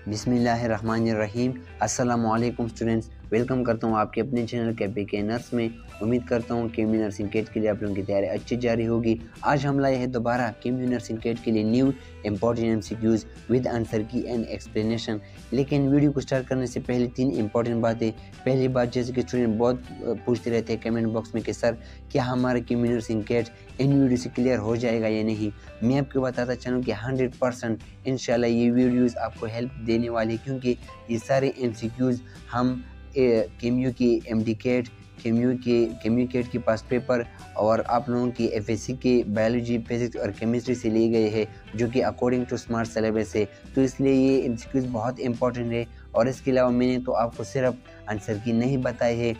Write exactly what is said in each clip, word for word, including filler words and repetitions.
बिस्मिल्लाहिर्रहमानिर्रहीम। अस्सलामु अलैकुम स्टूडेंट्स, वेलकम करता हूँ आपके अपने चैनल केपीके नर्स में। उम्मीद करता हूँ केमी नर्सिंग केट के लिए आप लोगों की तैयारी अच्छी जारी होगी। आज हम लाए हैं दोबारा केमी नर्सिंग केट के लिए new important MCQs with answer की एंड एक्सप्लेनेशन। लेकिन वीडियो को स्टार्ट करने से पहले तीन इंपॉर्टेंट बातें। पहली बात, जैसे कि स्टूडेंट बहुत पूछते रहते हैं कमेंट बॉक्स में कि सर क्या हमारा केमी नर्सिंग केट इन वीडियो से क्लियर हो जाएगा या नहीं। मैं आपको बताता चलूँ कि हंड्रेड परसेंट इंशाल्लाह ये वीडियोस आपको हेल्प देने वाली, क्योंकि ये सारे एमसीक्यूज हम केम्यू की एमडी केट, केम्यू की केम्यू केट की पास पेपर और आप लोगों की एफएससी के बायोलॉजी, फिजिक्स और केमिस्ट्री से लिए गए हैं, जो कि अकॉर्डिंग टू स्मार्ट सिलेबस है। तो इसलिए ये एमसीक्यूज बहुत इंपॉर्टेंट है। और इसके अलावा मैंने तो आपको सिर्फ आंसर की नहीं बताई है,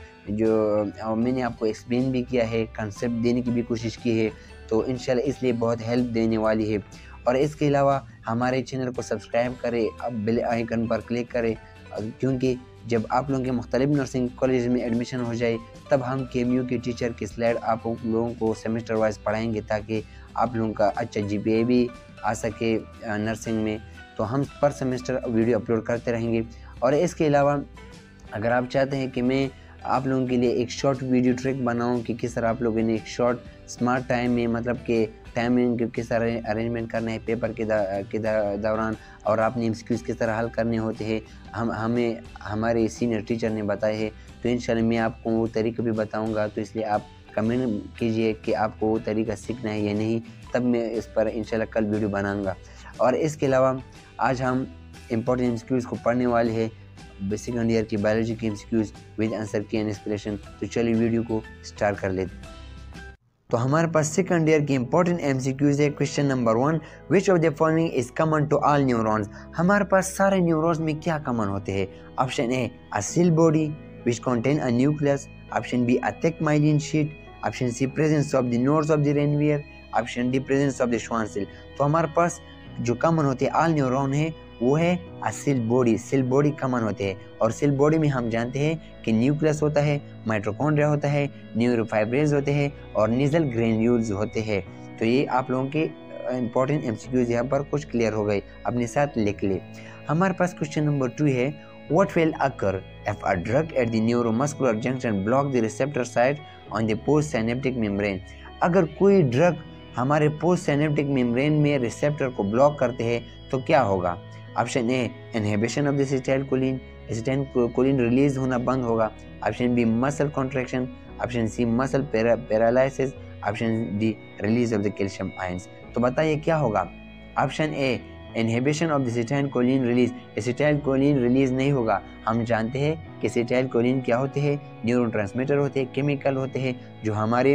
जो मैंने आपको एक्सप्लेन भी किया है, कंसेप्ट देने की भी कोशिश की है। तो इंशाल्लाह इसलिए बहुत हेल्प देने वाली है। और इसके अलावा हमारे चैनल को सब्सक्राइब करें, अब बेल आइकन पर क्लिक करें, क्योंकि जब आप लोगों के मुख्तलिफ नर्सिंग कॉलेज में एडमिशन हो जाए तब हम केम्यू के टीचर की स्लाइड आप लोगों को सेमेस्टर वाइज पढ़ाएंगे, ताकि आप लोगों का अच्छा जीपीए भी आ सके नर्सिंग में। तो हम पर सेमेस्टर वीडियो अपलोड करते रहेंगे। और इसके अलावा अगर आप चाहते हैं कि मैं आप लोगों के लिए एक शॉर्ट वीडियो ट्रिक बनाऊं कि किस तरह आप लोगों ने एक शॉर्ट स्मार्ट टाइम में, मतलब कि टाइमिंग किस तरह अरेंजमेंट करना है पेपर के दा, के दा, दौरान, और आपने एमसीक्यूज किस तरह हल करने होते हैं, हम हमें हमारे सीनियर टीचर ने बताए हैं। तो इंशाल्लाह मैं आपको वो तरीका भी बताऊंगा। तो इसलिए आप कमेंट कीजिए कि आपको वो तरीका सीखना है या नहीं, तब मैं इस पर इंशाल्लाह कल वीडियो बनाऊंगा। और इसके अलावा आज हम इम्पोर्टेंट एमसीक्यूज को पढ़ने वाले हैं, सेकंड ईयर की बायोलॉजी की एमसीक्यूज विद आंसर की एंड एक्सप्लेनेशन। तो चलिए वीडियो को स्टार्ट कर लेते हैं। तो हमारे पास सेकंड ईयर की इंपॉर्टेंट एमसीक्यूज है। Question number one, which of the following is common to all neurons. हमारे पास सारे न्यूरॉन्स में क्या कॉमन होते हैं। Option A, a cell body which contain a nucleus. Option B, a thick myelin sheath. Option C, presence of the nodes of the Ranvier. Option D, presence of the Schwann cell. तो हमारे पास जो common होते हैं all neuron है वो है a cell body. Cell body common होते हैं, और सेल बॉडी में हम जानते हैं कि न्यूक्लियस होता है, माइटोकॉन्ड्रिया होता है, न्यूरोफाइब्रेज होते हैं और निजल ग्रेन्यूल्स होते हैं। तो ये आप लोगों के इंपॉर्टेंट एमसीक्यूज यहाँ पर कुछ क्लियर हो गए, अपने साथ लिख ले। हमारे पास क्वेश्चन नंबर टू है, what will occur if a drug at the neuromuscular junction block the receptor site on the post synaptic membrane. अगर कोई ड्रग हमारे पोस्ट सिनेप्टिक मेम्ब्रेन में रिसेप्टर को ब्लॉक करते हैं तो क्या होगा। Option A, inhibition of the acetylcholine, acetylcholine release होना बंद होगा। Option B, muscle contraction. Option C, muscle paralysis. Option D, release of the calcium ions. तो बताइए क्या होगा। Option A, inhibition of the acetylcholine release. Acetylcholine release नहीं होगा। हम जानते हैं कि एसिटाइलकोलिन क्या होते हैं, न्यूरोट्रांसमीटर होते हैं, केमिकल होते हैं जो हमारे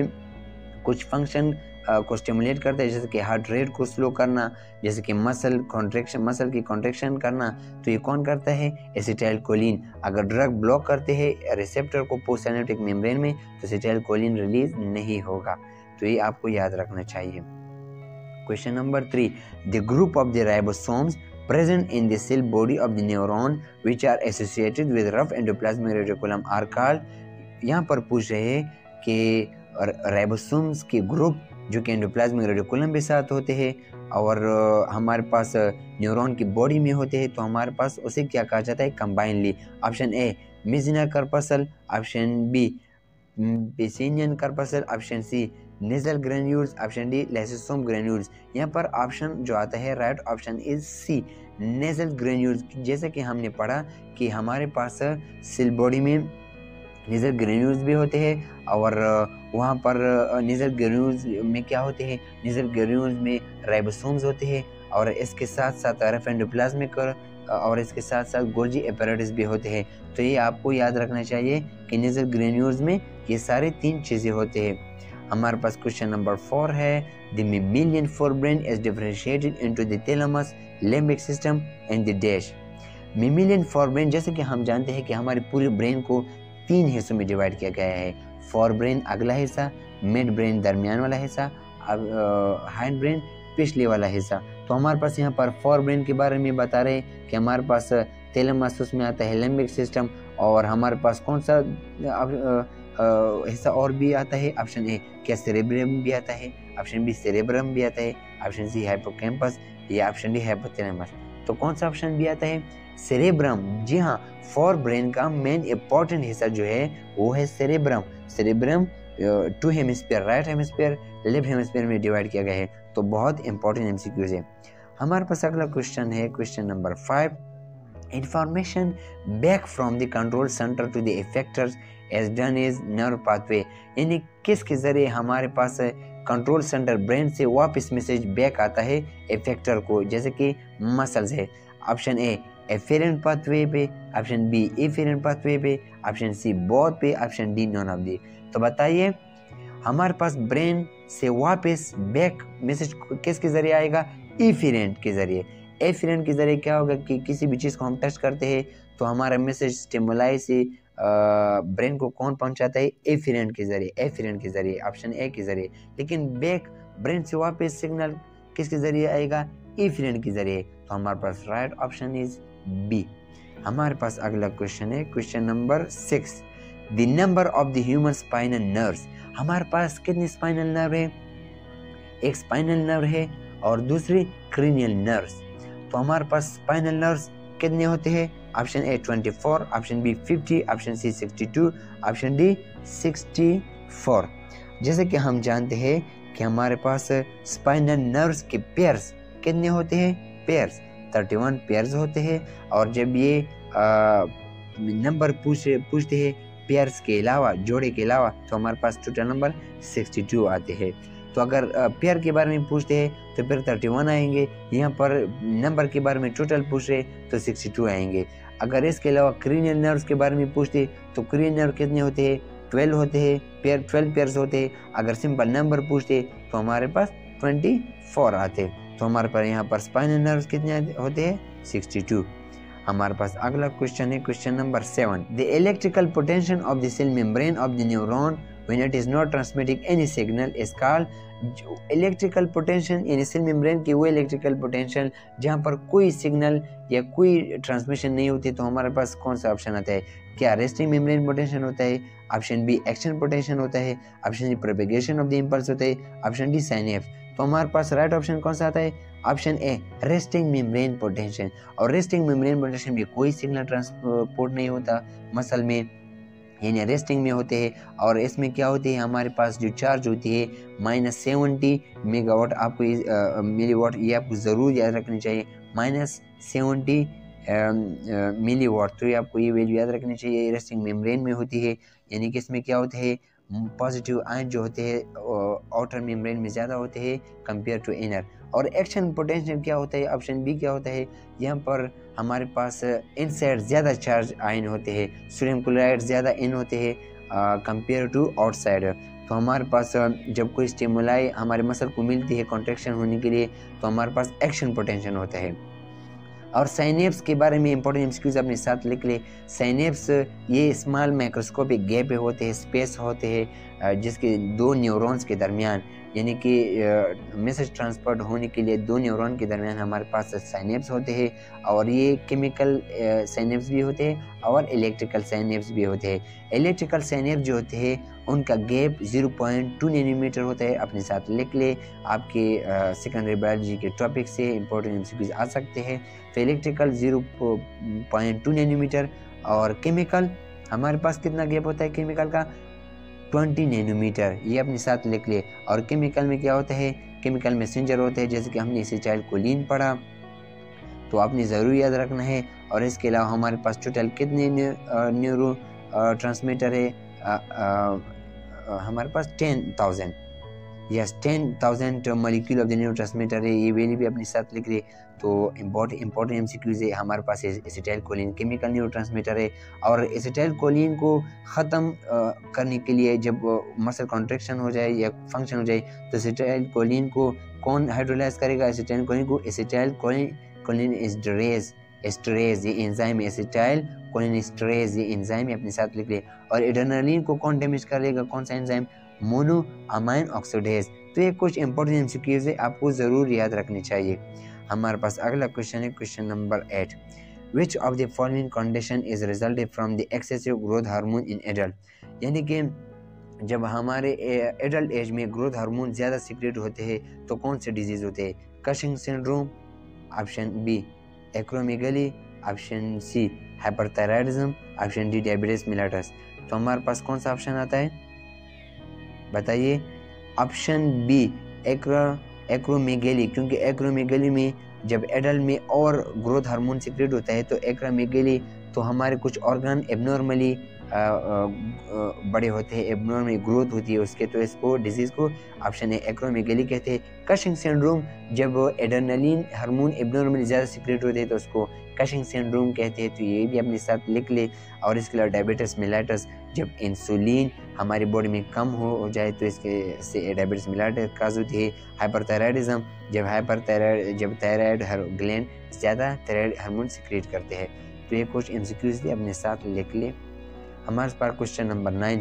कुछ फंक्शन को स्टिमुलेट करता है, जैसे कि हार्ट रेट को स्लो करना, जैसे कि मसल कॉन्ट्रैक्शन, मसल की कॉन्ट्रैक्शन करना। तो ये कौन करता है, एसिटाइलकोलिन। अगर ड्रग ब्लॉक करते हैं रिसेप्टर को पोस्ट सिनेप्टिक मेम्ब्रेन में तो एसिटाइलकोलिन रिलीज नहीं होगा। तो ये आपको याद रखना चाहिए। Question number three, the group of the ribosomes present in the cell body of the neuron which are associated with rough endoplasmic reticulum are called। यहाँ पर पूछ रहे हैं कि राइबोसोम्स के ग्रुप जो कि एंडोप्लाज्मिक रेटिकुलम के साथ होते हैं और हमारे पास न्यूरॉन की बॉडी में होते हैं, तो हमारे पास उसे क्या कहा जाता है, combinedly. Option A, Meissner corpuscle. Option B, Pacinian corpuscle. Option C, Nissl granules. Option D, lysosome granules. यहाँ पर ऑप्शन जो आता है right option is C, Nissl granules. जैसे कि हमने पढ़ा कि हमारे पास सेल बॉडी में नेजल ग्रेन्यूल्स भी होते हैं, और वहाँ पर नेजल ग्रेन्यूल्स में क्या होते हैं, नेजल ग्रेन्यूल्स में राइबोसोम्स होते हैं, और इसके साथ साथ रफ एंडोप्लाज्मिक और इसके साथ साथ गोल्जी एपेरेटस भी होते हैं। तो ये आपको याद रखना चाहिए कि नेजल ग्रेन्यूल्स में ये सारे तीन चीज़ें होते हैं। हमारे पास क्वेश्चन नंबर फोर है, the mammalian forebrain is differentiated into the thalamus, limbic system and the dash. Mammalian forebrain, जैसे कि हम जानते हैं कि हमारे पूरे ब्रेन को तीन हिस्सों में डिवाइड किया गया है। फोर ब्रेन अगला हिस्सा, मिड ब्रेन दरमियान वाला हिस्सा, हाइंड ब्रेन पिछले वाला हिस्सा। तो हमारे पास यहाँ पर फोर ब्रेन के बारे में बता रहे हैं कि हमारे पास थैलेमस उसमें आता है, लिम्बिक सिस्टम, और हमारे पास कौन सा हिस्सा और भी आता है। ऑप्शन ए, क्या सेरेब्रम भी आता है। ऑप्शन बी, सेरेब्रम भी आता है। ऑप्शन सी, हाइपोकैम्पस, या ऑप्शन डी, हाइपोथैलेमस। तो कौन सा ऑप्शन भी आता है? सेरेब्रम। जी हाँ, फॉर ब्रेन का मेन इंपॉर्टेंट हिस्सा जो है वो है cerebrum. Cerebrum two hemisphere, right hemisphere, left hemisphere में डिवाइड किया गया है। तो बहुत इंपॉर्टेंट एमसीक्यूज है। हमारे पास अगला क्वेश्चन है question number five. Information back from the control centre to the effectors as done is nerve pathway, यानी किसके जरिए हमारे पास कंट्रोल सेंटर ब्रेन से वापस मैसेज बैक आता है इफेक्टर को, जैसे कि मसल्स है। ऑप्शन ए एफेरेंट पाथवे पे, ऑप्शन बी एफेरेंट पाथवे पे, ऑप्शन सी बोथ पे, option D none of the. तो बताइए हमारे पास ब्रेन से वापस बैक मैसेज किसके जरिए आएगा? एफेरेंट के जरिए। एफेरेंट के जरिए क्या होगा कि किसी भी चीज़ को हम टच करते हैं तो हमारा मैसेज स्टिमुलाई से ब्रेन को कौन पहुंचाता है? एफेरेंट के जरिए, एफेरेंट के जरिए, ऑप्शन ए के जरिए। लेकिन बैक ब्रेन से वापस सिग्नल किसके जरिए आएगा? एफेरेंट के जरिए। तो हमारे पास राइट ऑप्शन इज बी। हमारे पास अगला क्वेश्चन है question number six. The number of the human spinal nerves, हमारे पास कितने स्पाइनल नर्व है? एक स्पाइनल नर्व है और दूसरी क्रेनियल नर्व्स। तो हमारे पास स्पाइनल नर्व्स कितने होते हैं? ऑप्शन ए चौबीस, ऑप्शन बी पचास, ऑप्शन सी बासठ, ऑप्शन डी चौंसठ। जैसे कि हम जानते हैं कि हमारे पास स्पाइनल नर्व्स के पेयर्स कितने होते हैं? पेयर्स इकतीस पेयर्स होते हैं। और जब ये नंबर पूछ पूछते हैं पेयर्स के अलावा, जोड़े के अलावा, तो हमारे पास टोटल नंबर बासठ आते हैं। तो अगर पेयर के बारे में पूछते हैं तो फिर इकतीस आएंगे, यहाँ पर नंबर के बारे में टोटल पूछ रहे तो बासठ आएंगे। अगर इसके अलावा क्रेनियल नर्व्स के बारे में पूछते तो क्रेनियल नर्व कितने होते हैं? बारह होते हैं, पेयर बारह पेयर्स होते हैं। अगर सिंपल नंबर पूछते तो हमारे पास चौबीस आते। तो हमारे पास यहाँ पर स्पाइनल नर्व्स कितने होते हैं? बासठ। हमारे पास अगला क्वेश्चन है question number seven. The electrical potential of the cell membrane of the neuron when it is not transmitting any signal is called electrical potential, यानी सेल मेम्ब्रेन की वो इलेक्ट्रिकल पोटेंशियल जहाँ पर कोई सिग्नल या कोई ट्रांसमिशन नहीं होती। तो हमारे पास कौन सा ऑप्शन आता है? क्या रेस्टिंग मेम्ब्रेन पोटेंशियल होता है? ऑप्शन बी एक्शन पोटेंशियल होता है, option C propagation of the impulse होता है, ऑप्शन डी साइनेप्स। तो हमारे पास राइट ऑप्शन कौन सा आता है? Option A resting membrane potential. और रेस्टिंग मेम्ब्रेन पोटेंशियल में कोई सिग्नल ट्रांसपोर्ट नहीं होता मसल में, यानी रेस्टिंग में होते हैं। और इसमें क्या होती है? हमारे पास जो चार्ज होती है माइनस सेवेंटी मेगावाट, आपको मिली वाट, ये आपको ज़रूर याद रखनी चाहिए, माइनस सेवेंटी मिली वाट। तो ये आपको ये वैल्यू याद रखनी चाहिए, रेस्टिंग मेम्ब्रेन में होती है। यानी कि इसमें क्या होता है? पॉजिटिव आयन जो होते हैं आउटर मेम्ब्रेन में ज़्यादा होते हैं कंपेयर टू इनर। और एक्शन पोटेंशियल क्या होता है? ऑप्शन बी क्या होता है? यहाँ पर हमारे पास इनसाइड ज़्यादा चार्ज आयन होते हैं, सोडियम क्लोराइड ज़्यादा इन होते हैं कंपेयर टू आउटसाइड। तो हमारे पास जब कोई स्टिमुलाई हमारे मसल को मिलती है कॉन्ट्रैक्शन होने के लिए तो हमारे पास एक्शन पोटेंशियल होता है। और साइनेप्स के बारे में इंपॉर्टेंट एमसीक्यूज अपने साथ लिख ले। साइनेप्स ये स्मॉल माइक्रोस्कोपिक गैप होते हैं, स्पेस होते हैं जिसके दो न्यूरॉन्स के दरमियान, यानी कि मैसेज ट्रांसपोर्ट होने के लिए दो न्यूरॉन के दरमियान हमारे पास साइनेप्स होते हैं। और ये केमिकल साइनेप्स भी होते हैं और इलेक्ट्रिकल साइनेप्स भी होते हैं। इलेक्ट्रिकल साइनेप्स जो होते हैं उनका gap zero point two nanometer होता है, अपने साथ लिख ले, आपके सेकेंडरी बायोलॉजी के टॉपिक से इंपॉर्टेंट एमसीक्यूज आ सकते हैं। तो electrical zero point two nanometer और केमिकल हमारे पास कितना गैप होता है? केमिकल का बीस नैनोमीटर, ये अपने साथ लिख ले। और केमिकल में क्या होता है? केमिकल मैसेंजर होते हैं, जैसे कि हमने एसिटाइलकोलिन पढ़ा, तो आपने ज़रूर याद रखना है। और इसके अलावा हमारे पास टोटल कितने न्यूरो ट्रांसमीटर है? आ, आ, आ, हमारे पास ten thousand yes ten thousand molecule of the neurotransmitter है, ये वैल्यू भी अपने साथ लिख ले। तो इम्पोर्टेंट इंपॉर्टेंट एमसीक्यूज है हमारे पास एसिटाइलकोलिन केमिकल न्यूरो ट्रांसमीटर है। और एसिटाइलकोलिन को ख़त्म करने के लिए जब मसल कॉन्ट्रैक्शन हो जाए या फंक्शन हो जाए तो एसिटाइलकोलिन को कौन हाइड्रोलाइज करेगा? एसिटाइलकोलिन को एसिटाइलकोलिन कोलिन एस्टरेज एस्टरेज ये एंजाइम एसिटाइल कोलिन एस्टरेज ये एंजाइम अपने साथ लिख ले। और एड्रेनालिन को कौन डैमेज करेगा? कौन सा एंजाइम? Mono amine oxidase. तो ये कुछ इंपॉर्टेंट एमसीक्यूज है, आपको ज़रूर याद रखनी चाहिए। हमारे पास अगला क्वेश्चन है question number eight. Which of the following condition is resulted from the excessive growth hormone in adult, यानी कि जब हमारे एडल्ट एज में ग्रोथ हार्मोन ज़्यादा सीक्रेट होते हैं तो कौन से डिजीज़ होते हैं? Cushing syndrome, option B acromegaly, option C hyperthyroidism, option D diabetes mellitus. तो हमारे पास कौन सा ऑप्शन आता है बताइए? ऑप्शन बी एक्रो एक्रोमेगली, क्योंकि एक्रोमेगली में जब एडल्ट में और ग्रोथ हार्मोन सिक्रेट होता है तो एक्रोमेगली तो हमारे कुछ ऑर्गन एबनॉर्मली बड़े होते हैं, एबनॉर्मली ग्रोथ होती है उसके, तो इसको डिजीज़ को ऑप्शन है एक्रोमेगली कहते हैं। कशिंग सिंड्रोम, जब एड्रेनलिन हार्मोन एबनॉर्मली ज़्यादा सिक्रेट होते हैं तो उसको कशिंग सिंड्रोम कहते हैं, तो ये भी अपने साथ लिख ले। और इसके अलावा डायबिटीज मेलिटस, जब इंसुलिन हमारी बॉडी में कम हो जाए तो इसके से डायबिटीज मेलिटस काज होती है। हाइपरथायराइडिज्म, जब हाइपरथायराइड जब थायराइड ग्लैंड ज़्यादा थायराइड हार्मोन सिक्रेट करते हैं। तो ये कुछ एमसीक्यूज अपने साथ लिख ले। हमारे पास क्वेश्चन नंबर नाइन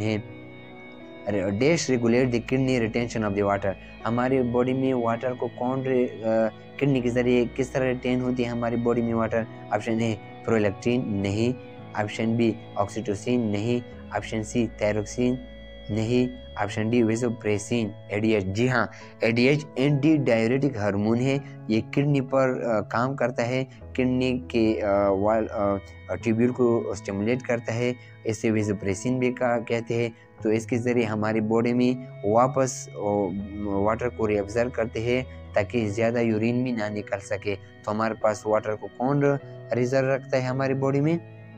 है, dash regulate the kidney retention of the water. हमारी बॉडी में वाटर को कौन किडनी के जरिए किस तरह रिटेन होती है हमारी बॉडी में वाटर? ऑप्शन ए प्रोलैक्टिन, नहीं। ऑप्शन बी ऑक्सीटोसिन, नहीं। ऑप्शन सी थायरोक्सिन, नहीं। Option D vasopressin. एडीएच, जी हाँ, एडीएच एंटी डाययूरेटिक हार्मोन है, ये किडनी पर आ, काम करता है, किडनी के वाल ट्यूब्यूल को स्टिमुलेट करता है, इसे वेसोप्रेसिन भी का कहते हैं। तो इसके ज़रिए हमारी बॉडी में वापस वाटर को रिअब्जर्व करते हैं ताकि ज़्यादा यूरिन भी ना निकल सके। तो हमारे पास वाटर को कौन रिजर्व रखता है हमारी बॉडी में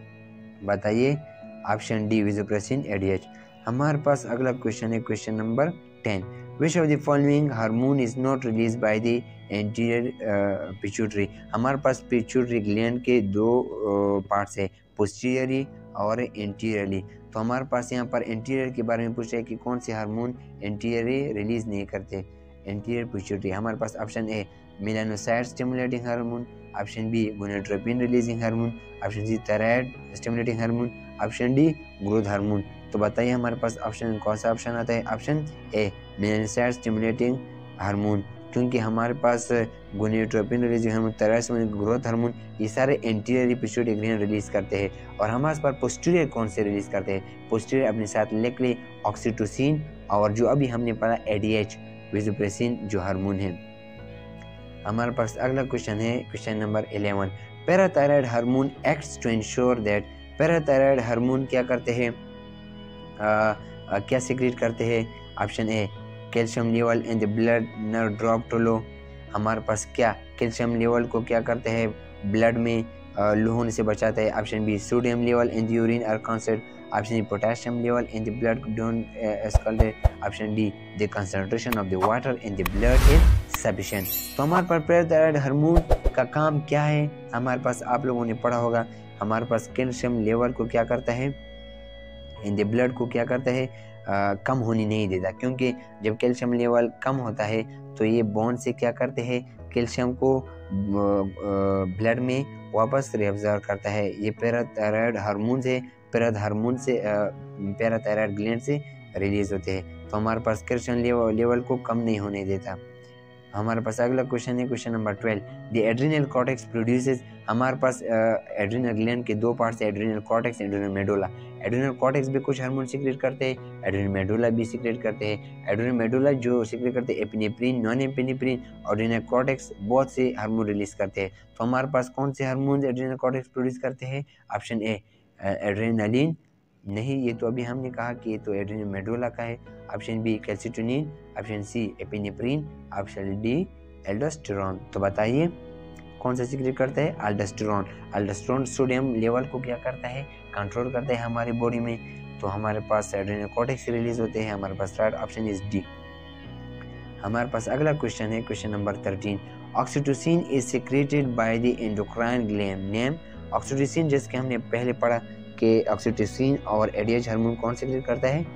बताइए? Option D vasopressin, ADH. हमारे पास अगला क्वेश्चन है question number ten, which of the following hormone is not release by the anterior pituitary. हमारे पास पिट्यूटरी ग्लैंड के दो पार्ट्स है, पोस्टीरियरली और एंटीरियरली। तो हमारे पास यहाँ पर एंटीरियर के बारे में पूछा है कि कौन से हार्मोन एंटीरियरली रिलीज नहीं करते, एंटीरियर पिट्यूटरी। हमारे पास option A melanocyte stimulating hormone, option B gonadotropin releasing hormone, option C thyroid stimulating hormone, option D growth hormone. तो बताइए हमारे पास ऑप्शन कौन सा ऑप्शन आता है? Option A melanocyte stimulating hormone, क्योंकि हमारे पास gonadotropin releasing hormone, thyroid growth hormone, ये सारे एंटीरियर पिट्यूटरी ग्लैंड रिलीज करते हैं। और हमारे पास पोस्टीरियर कौन से रिलीज करते हैं? पोस्टीरियर अपने साथ लिख ले, ऑक्सीटोसिन, और जो अभी हमने पढ़ा एडीएच वेसोप्रेसिन जो हार्मोन है। हमारे पास अगला क्वेश्चन है question number eleven, parathyroid hormone acts to ensure that. Parathyroid hormone क्या करते हैं, क्या सिक्रेट करते हैं? Option A calcium level in the blood न ड्रॉप टू लो। हमारे पास क्या कैल्शियम लेवल को क्या करते हैं ब्लड में लो होने से बचाता है? Option B sodium level in the urine are constant, option D potassium level in the blood don't escalate, option D the concentration of the water in the blood is sufficient. तो हमारे पास parathyroid hormone का काम क्या है? हमारे पास आप लोगों ने पढ़ा होगा, हमारे पास कैल्शियम लेवल को क्या करता है इन द ब्लड को क्या करता है आ, कम होने नहीं देता, क्योंकि जब कैल्शियम लेवल कम होता है तो ये बोन से क्या करते हैं कैल्शियम को ब्लड में वापस रिअब्जॉर्ब करता है। ये पैराथायराइड हार्मोन से पैरा हार्मोन से पैराथायराइड ग्लैंड से रिलीज होते हैं। तो हमारे पास कैल्शियम लेवल लेवल को कम नहीं होने देता। हमारे पास अगला क्वेश्चन है question number twelve, the adrenal cortex produces. हमारे पास एड्रिनल ग्लैंड के दो पार्ट्स है, adrenal cortex, adrenal medulla. Adrenal cortex भी कुछ हार्मोन सिक्रेट करते हैं, एड्रिनल मेडुला भी सिक्रेट करते हैं। एड्रिनल मेडुला जो सिक्रेट करते हैं एपिनेफ्रिन, नॉन एपिनेफ्रिन, और एड्रिनल कॉर्टेक्स बहुत से हार्मोन रिलीज करते हैं। तो हमारे पास कौन से हार्मोन एड्रिनल कॉर्टेक्स प्रोड्यूस करते हैं? ऑप्शन ए एड्रेनालिन, नहीं, ये तो अभी हमने कहा कि ये तो एड्रिनल मेडुला का है। Option B calcitonin, option C epinephrine, option D aldosterone. तो बताइए कौन सा सिक्रेट करता है? एल्डोस्टेरॉन। एल्डोस्टेरॉन सोडियम लेवल को क्या करता है कंट्रोल करता है हमारी बॉडी में। तो हमारे पास एड्रिनल कॉर्टेक्स रिलीज होते हैं। हमारे पास थर्ड ऑप्शन इज डी। हमारे पास अगला क्वेश्चन है question number thirteen, oxytocin is secreted by the endocrine gland name. Oxytocin जिसके हमने पहले पढ़ा कि ऑक्सीटोसिन और एडीएच हार्मोन कौन सिक्रेट करता है?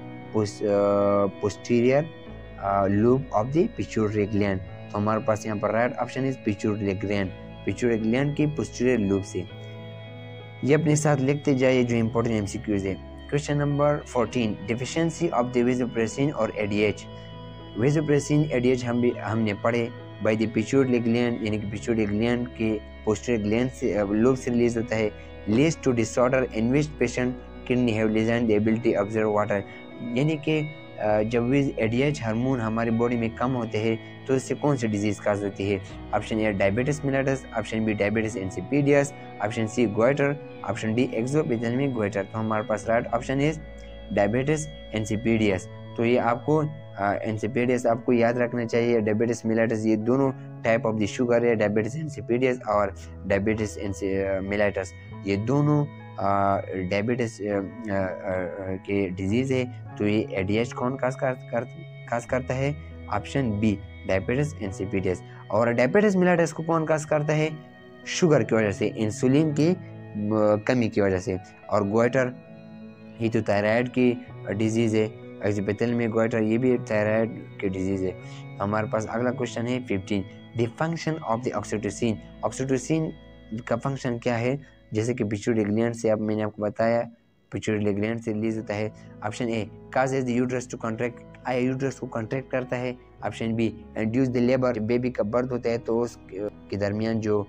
Posterior lobe of the pituitary gland. तो हमारे पास यहाँ पर right option is pituitary gland, pituitary gland की पोस्टीरियर लूप से। ये अपने साथ लिखते जाइए जो इंपॉर्टेंट एमसीक्यूज है। Question number fourteen, deficiency of the vasopressin और एडीएच। वेसोप्रेसिन एडीएच हम भी हमने पढ़े बाय द पिट्यूटरी ग्लैंड, यानी कि पिट्यूटरी ग्लैंड के पोस्टीरियर ग्लैंड से लूप से रिलीज होता है। Leads to disorder in which patient kidney have lessen the ability observe water, यानी कि जब भी एडीएच हार्मोन हमारी बॉडी में कम होते हैं तो इससे कौन सी डिजीज़ काज होती है? Option A diabetes mellitus, option B diabetes insipidus, option C goitre, option D exophthalmic goitre. तो हमारे पास right option is diabetes insipidus. तो ये आपको इंसिपिडियस आपको याद रखना चाहिए। डायबिटिस मिलेटस ये दोनों टाइप ऑफ द शुगर है, डायबिटिस इंसिपिडियस और डायबिटिस मिलेटस, ये दोनों डायबिटिस के डिजीज़ है। तो ये एडीएच कौन काज कर, कर, काज करता है? Option B diabetes insipidus. और डायबिटिस मिलेटस को कौन काज करता है? शुगर की वजह से, इंसुलिन की कमी की वजह से। और गोइटर ये तो थायराइड की डिजीज़ है, एक्सोपिथेलमिक गोइटर ये भी थायराइड की डिजीज़ है। हमारे पास अगला क्वेश्चन है fifteen, the function of the oxytocin. Oxytocin का फंक्शन क्या है? जैसे कि पिट्यूटरी ग्लैंड से, अब मैंने आपको बताया पिट्यूटरी ग्लैंड से रिलीज होता है। Option A causes the uterus to contract, आया यूट्रस को कॉन्ट्रैक्ट करता है। Option B induce the labour, baby का बर्थ होता है तो उसके दरमियान जो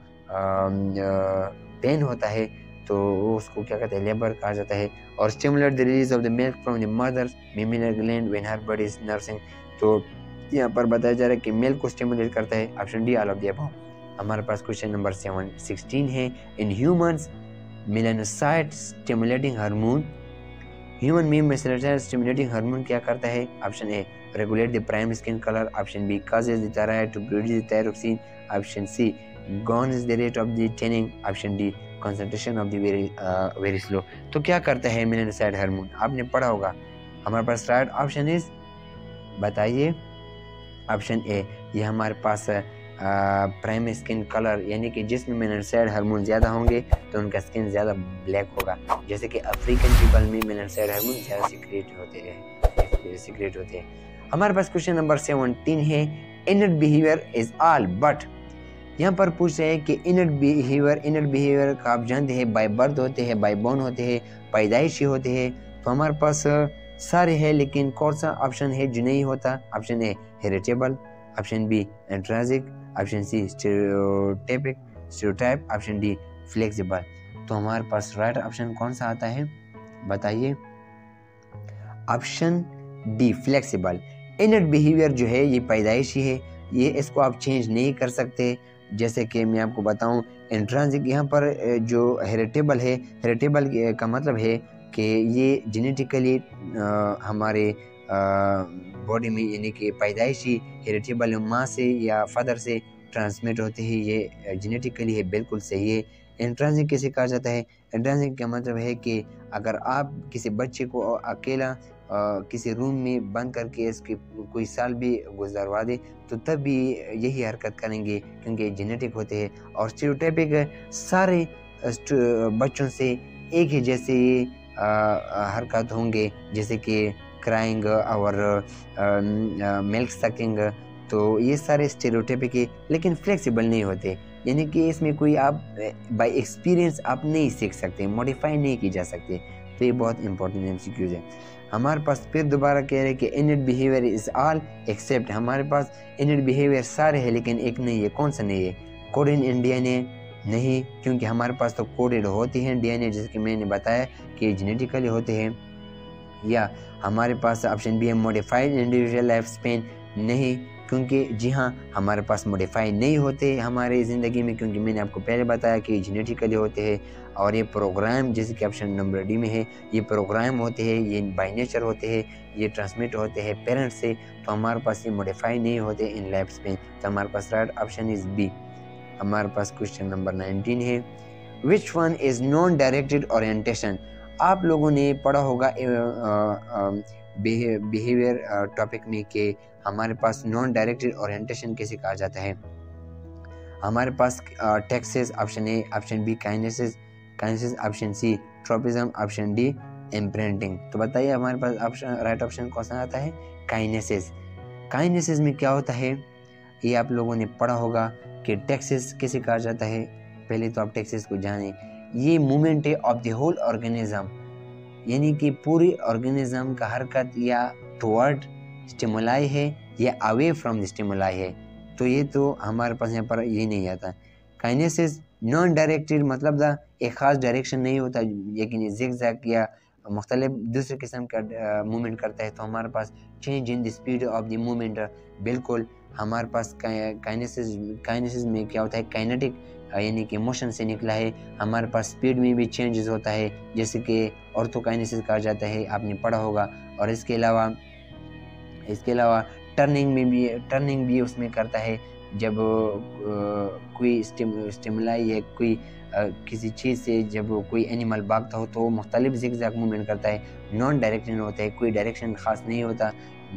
पेन होता है तो उसको क्या कहते हैं? लेबर कहा जाता है। और stimulate the release of the milk from the mother's mammary gland when her body is nursing. तो यहाँ पर बताया जा रहा है कि मिल्क को स्टिमुलेट करता है। Option D all of the above. हमारे पास क्वेश्चन नंबर सेवन सिक्सटीन है, in humans melanocyte stimulating hormone, human में मेलानोसाइट स्टिमुलेटिंग हार्मोन क्या करता है? Option A regulate the primary skin colour, option B causes the thyroid to produce the thyroxine, option C gone is the rate of the tanning, option D concentration of the very very slow. तो क्या करता है melanocyte hormone? आपने पढ़ा होगा। हमारे पास right option is, बताइए। ऑप्शन ए ये हमारे पास प्राइमरी स्किन कलर, यानी कि जिसमें मेलानोसाइट हार्मोन ज़्यादा होंगे तो उनका स्किन ज़्यादा ब्लैक होगा। जैसे कि अफ्रीकन पीपल में मेलानोसाइट हार्मोन ज़्यादा सीक्रेट होते हैं सीक्रेट होते हैं। हमारे पास क्वेश्चन नंबर सेवनटीन है, inner behaviour is all but. यहाँ पर पूछ रहे हैं कि इनर बिहेवियर, इनर बिहेवियर का आप जानते हैं बाय बर्थ होते हैं, बाय बोर्न होते हैं, पैदाइशी होते हैं। तो हमारे पास सारे हैं, लेकिन कौन सा ऑप्शन है जो नहीं होता? Option A heritable, option B intrinsic, option C stereotypic stereotype, option D flexible. तो हमारे पास राइट ऑप्शन कौन सा आता है? बताइए। Option D flexible. Inner behaviour जो है ये पैदाइशी है, ये इसको आप चेंज नहीं कर सकते। जैसे कि मैं आपको बताऊं, इंट्रिंसिक यहाँ पर जो हेरिटेबल है, हेरिटेबल का मतलब है कि ये जेनेटिकली हमारे बॉडी में, यानी कि पैदाइशी हेरिटेबल माँ से या फादर से ट्रांसमिट होते हैं, ये जेनेटिकली है, बिल्कुल सही है। इंट्रिंसिक किसे कहा जाता है? इंट्रिंसिक का मतलब है कि अगर आप किसी बच्चे को अकेला आ, किसी रूम में बंद करके इसके कोई साल भी गुजारवा दे तो तब भी यही हरकत करेंगे, क्योंकि जेनेटिक होते हैं। और स्टीरियोटाइपिक सारे बच्चों से एक ही जैसे हरकत होंगे, जैसे कि क्राइंग और मिल्क सकिंग। तो ये सारे स्टीरियोटाइपिक है, लेकिन फ्लेक्सिबल नहीं होते, यानी कि इसमें कोई आप बाय एक्सपीरियंस आप नहीं सीख सकते, मॉडिफाई नहीं की जा सकते। तो ये बहुत इंपॉर्टेंट एमसीक्यूज है। हमारे पास फिर दोबारा कह रहे हैं कि inner behaviour is all except. हमारे पास इनर बिहेवियर सारे हैं, लेकिन एक नहीं है। कौन सा नहीं है? कोडेड इन डीएनए नहीं, क्योंकि हमारे पास तो कोडेड होते हैं डीएनए, जैसे कि मैंने बताया कि जेनेटिकली होते हैं। या हमारे पास ऑप्शन बी है मॉडिफाइड इंडिविजुअल लाइफ स्पेन नहीं, क्योंकि जी हाँ हमारे पास मॉडिफाई नहीं होते हमारे ज़िंदगी में, क्योंकि मैंने आपको पहले बताया कि जेनेटिकली होते हैं। और ये प्रोग्राम, जैसे कि ऑप्शन नंबर डी में है, ये प्रोग्राम होते हैं, ये बाय नेचर होते हैं, ये ट्रांसमिट होते हैं पेरेंट्स से। तो हमारे पास ये मॉडिफाई नहीं होते इन लाइफ स्पेन। तो हमारे पास राइट ऑप्शन इज बी। हमारे पास क्वेश्चन नंबर नाइनटीन है, which one is non directed orientation. आप लोगों ने पढ़ा होगा बिहेवियर टॉपिक में कि हमारे पास नॉन डायरेक्टेड ओरिएंटेशन कैसे कहा जाता है। हमारे पास taxes option A, option B kinesis kinesis, option C tropism, option D imprinting. तो बताइए हमारे पास ऑप्शन राइट ऑप्शन कौन सा आता है? काइनेसिस। काइनेसिस में क्या होता है ये आप लोगों ने पढ़ा होगा कि टेक्सेस कैसे कहा जाता है। पहले तो आप टेक्सेस को जानें, ये मूवमेंट है ऑफ द होल ऑर्गेनिज्म, यानी कि पूरी ऑर्गेनिज्म का हरकत या टुवर्ड स्टिमुलाई है या अवे फ्रॉम द स्टिमुलाई है। तो ये तो हमारे पास यहाँ पर ये नहीं आता। काइनेसिस नॉन डायरेक्टेड मतलब दा एक ख़ास डायरेक्शन नहीं होता, लेकिन ये जिगजैग या मुख्तलिफ दूसरे किस्म का मूवमेंट करता है। तो हमारे पास change in the speed of the movement बिल्कुल हमारे पास काइनेसिस काइनेसिस में क्या होता है, काइनेटिक यानी कि मोशन से निकला है। हमारे पास स्पीड में भी चेंजेस होता है, जैसे कि ऑर्थोकाइनेसिस कहा जाता है, आपने पढ़ा होगा। और इसके अलावा इसके अलावा टर्निंग में भी टर्निंग भी उसमें करता है। जब आ, कोई स्टिमुलाई है, कोई आ, किसी चीज़ से जब कोई एनिमल भागता हो तो वो मुख्तलिफ ज़िगज़ैग मूवमेंट करता है, नॉन डायरेक्शन होता है, कोई डायरेक्शन ख़ास नहीं होता।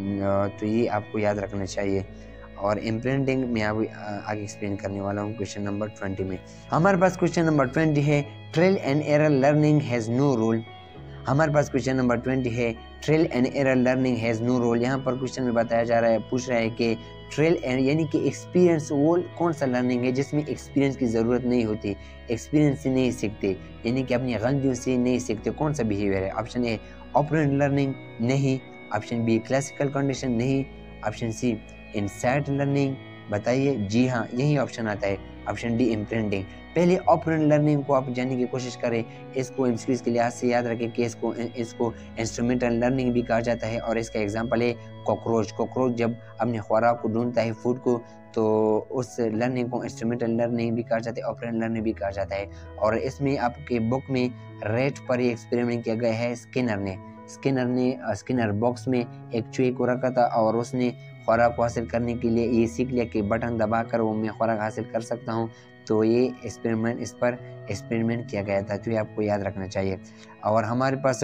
तो ये आपको याद रखना चाहिए। और इम्प्रिंटिंग में आप आगे एक्सप्लेन करने वाला हूँ क्वेश्चन नंबर ट्वेंटी में। हमारे पास क्वेश्चन नंबर ट्वेंटी है, trial and error learning has no role. हमारे पास क्वेश्चन नंबर ट्वेंटी है, trial and error learning has no role. यहाँ पर क्वेश्चन में बताया जा रहा है, पूछ रहा है कि ट्रायल एंड यानी कि एक्सपीरियंस वो कौन सा लर्निंग है जिसमें एक्सपीरियंस की ज़रूरत नहीं होती, एक्सपीरियंस से नहीं सीखते, यानी कि अपनी गलतियों से नहीं सीखते, कौन सा बिहेवियर है? ऑप्शन ए ऑपरेंट लर्निंग, नहीं। ऑप्शन बी क्लासिकल कंडीशन, नहीं। ऑप्शन सी इनसाइट लर्निंग, बताइए। जी हाँ, यही ऑप्शन आता है, ऑप्शन डी इम्प्रिंटिंग। पहले ऑपरेंट लर्निंग को आप जानने की कोशिश करें। इसको एमसीक्यूज के लिहाज से याद रखें कि इसको इसको इंस्ट्रूमेंटल लर्निंग भी कहा जाता है। और इसका एग्जांपल है कॉकरोच। कॉकरोच जब अपने खुराक को ढूंढता है, फूड को, तो उस लर्निंग को इंस्ट्रूमेंटल लर्निंग भी कहा जाता है, ऑपरेंट लर्निंग भी कहा जाता है। और इसमें आपके बुक में रेट पर ही एक्सपेरिमेंट किया गया है। स्किनर ने स्किनर ने स्किनर बॉक्स में एक चूहे को रखा था और उसने खुराक को हासिल करने के लिए ये सीख लिया कि बटन दबाकर वो मैं खुराक हासिल कर सकता हूँ। तो ये एक्सपेरिमेंट इस पर एक्सपेरिमेंट किया गया था, तो ये आपको याद रखना चाहिए। और हमारे पास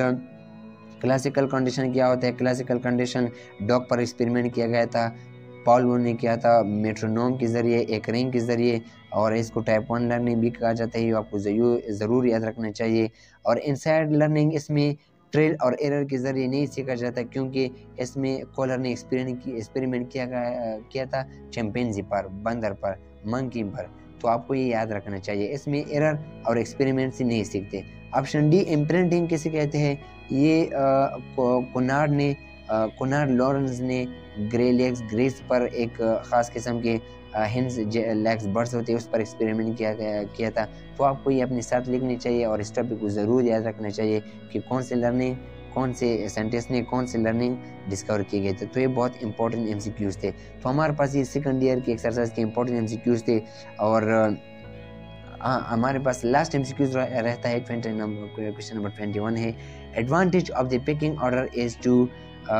क्लासिकल कंडीशन क्या होता है? क्लासिकल कंडीशन डॉग पर एक्सपेरिमेंट किया गया था, पॉल ने किया था मेट्रोनोम के ज़रिए, एक रिंग के ज़रिए। और इसको टाइप वन लर्निंग भी कहा जाता है, ये आपको ज़रूर याद रखना चाहिए। और इनसाइड लर्निंग इसमें ट्रायल और एरर के ज़रिए नहीं सीखा जाता, क्योंकि इसमें कॉलर ने एक्सपेरिमेंट की एक्सपेरिमेंट किया किया था चिंपैंजी पर, बंदर पर, मंकी पर। तो आपको ये याद रखना चाहिए, इसमें एरर और एक्सपेरिमेंट से नहीं सीखते। ऑप्शन डी इम्प्रिंटिंग किसे कहते हैं? ये कोनार्ड ने कोनार्ड लॉरेंस ने ग्रे लेग्स ग्रेस पर एक ख़ास किस्म के हिंस लेग्स बर्ड्स होते हैं उस पर एक्सपेरिमेंट किया किया था। तो आपको ये अपने साथ लिखनी चाहिए और इस टॉपिक को ज़रूर याद रखना चाहिए कि कौन से लर्निंग कौन से साइंटिस्ट ने कौन से लर्निंग डिस्कवर किए गए थे। तो ये बहुत इंपॉर्टेंट एमसीक्यूज थे। तो हमारे पास ये सेकंड ईयर की एक्सरसाइज के इंपॉर्टेंट एमसीक्यूज थे। और हाँ, हमारे पास लास्ट एमसीक्यूज रहता है twenty number question number twenty one है, advantage of the picking order is to.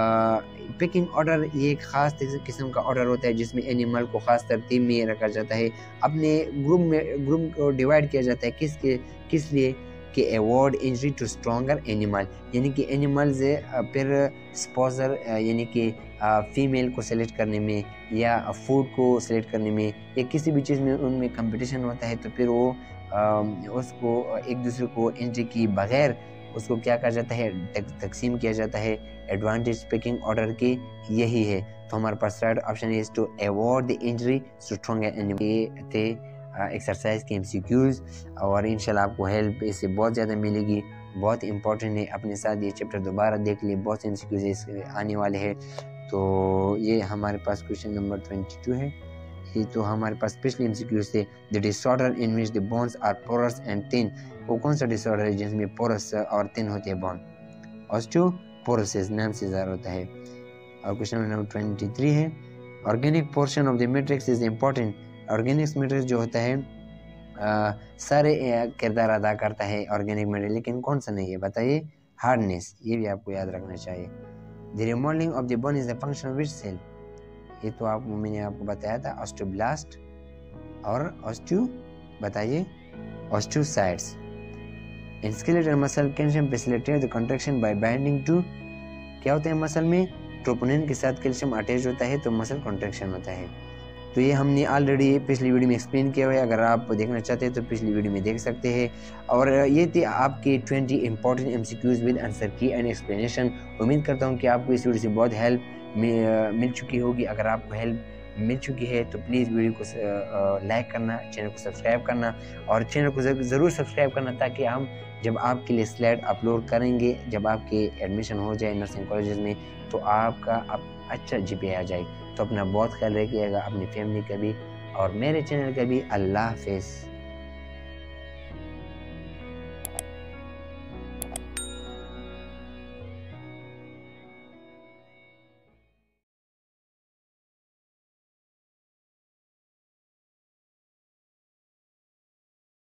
Picking order ये एक ख़ास किस्म का ऑर्डर होता है जिसमें एनिमल को ख़ास तरतीब में रखा जाता है, अपने ग्रुप में ग्रुप को डिवाइड किया जाता है। किस के किस लिए? कि avoid injury to stronger animal, यानी कि एनिमल्स फिर स्पॉन्सर यानी कि फीमेल को सेलेक्ट करने में या फूड को सेलेक्ट करने में या किसी भी चीज़ में उनमें कंपटीशन होता है, तो फिर वो आ, उसको एक दूसरे को इंजरी की बगैर उसको क्या कहा जाता है, तकसीम किया जाता है। एडवांटेज पिकिंग ऑर्डर की यही है। तो हमारे पास right option is to avoid the injury to stronger animal. ये थे एक्सरसाइज के एमसीक्यूज और इंशाल्लाह आपको हेल्प इससे बहुत ज़्यादा मिलेगी, बहुत इंपॉर्टेंट है। अपने साथ ये चैप्टर दोबारा देख लिए, बहुत से एमसीक्यूज इसके आने वाले हैं। तो ये हमारे पास क्वेश्चन नंबर ट्वेंटी टू है। ये तो हमारे पास पिछले एमसीक्यूज थे। The disorder in which the bones are porous and thin, वो कौन सा डिसऑर्डर है जिसमें पोरस और थिन होते हैं बोन? ऑस्टियोपोरोसिस नाम से ज़ाहिर होता है। और क्वेश्चन नंबर ट्वेंटी थ्री है, organic portion of the matrix is important. Organic matrix जो होता है आ, सारे किरदार अदा करता है ऑर्गेनिक मैट्रिक्स, लेकिन कौन सा नहीं है बताइए? हार्डनेस, ये भी आपको याद रखना चाहिए। The remodelling of the bone is the function of which cell? ये तो आपको मैंने आपको बताया था, ऑस्टियोब्लास्ट और ऑस्टियो बताइए osteocytes. In skeletal muscle calcium facilitate the contraction by binding to, क्या होता है मसल में? ट्रोपोनिन के साथ कैल्शियम अटैच होता है तो मसल कॉन्ट्रैक्शन होता है। तो ये हमने ऑलरेडी पिछली वीडियो में एक्सप्लेन किया हुआ है, अगर आप देखना चाहते हैं तो पिछली वीडियो में देख सकते हैं। और ये थी आपके twenty important MCQs with answer की एंड एक्सप्लेनेशन। उम्मीद करता हूँ कि आपको इस वीडियो से बहुत हेल्प मिल चुकी होगी। अगर आपको हेल्प मिल चुकी है तो प्लीज़ वीडियो को लाइक करना, चैनल को सब्सक्राइब करना और चैनल को ज़रूर सब्सक्राइब करना, ताकि हम जब आपके लिए स्लाइड अपलोड करेंगे, जब आपके एडमिशन हो जाए नर्सिंग कॉलेजेस में, तो आपका आप अच्छा जीपीए आ जाए। तो अपना बहुत ख्याल रखिएगा, अपनी फैमिली का भी और मेरे चैनल का भी। अल्लाह हाफिज़।